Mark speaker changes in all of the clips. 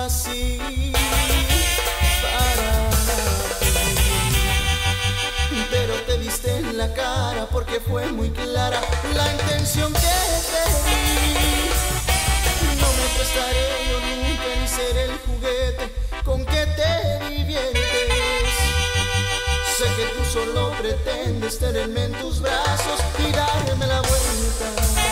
Speaker 1: así para ti, pero te diste en la cara porque fue muy clara la intención que te di. No me prestaré yo nunca ni seré el juguete con que te diviertes. Sé que tú solo pretendes tenerme en tus brazos y darme la vuelta,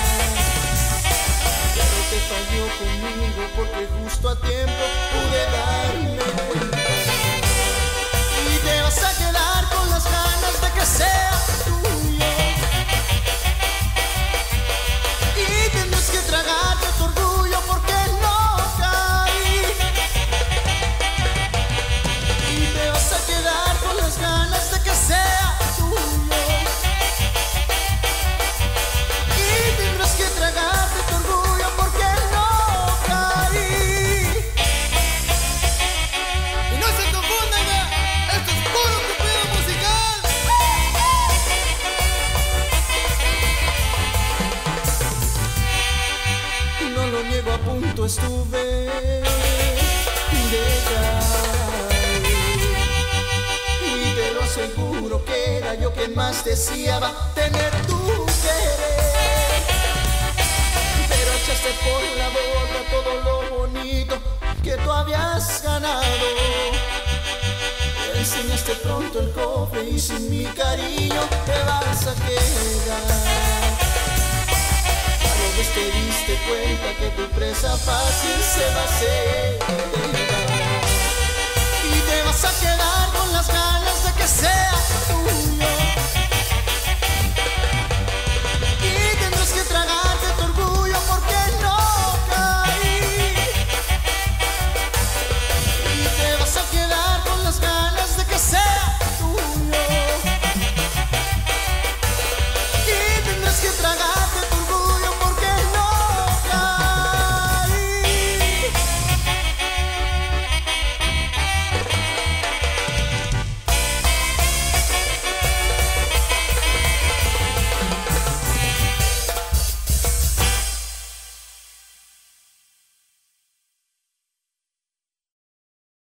Speaker 1: pero te falló conmigo porque justo a tiempo pude darme cuenta. Y te vas a quedar con las ganas de que sea tuyo, y tendrás que tragarte tu orgullo porque no caí. Y te vas a quedar con las ganas de que sea tuyo, y tendrás que tragarte tu orgullo porque no caí.
Speaker 2: Y no se confundan, esto es puro cupido musical.
Speaker 1: No lo niego, a punto estuve de caer, y te lo aseguro que era yo quien más deseaba tener tu querer. Pero echaste por la borda todo lo bonito que tú habías ganado. Enseñaste pronto el cofre y sin mi cariño te vas a quedar. A lo que te diste cuenta que tu presa fácil se va a hacer.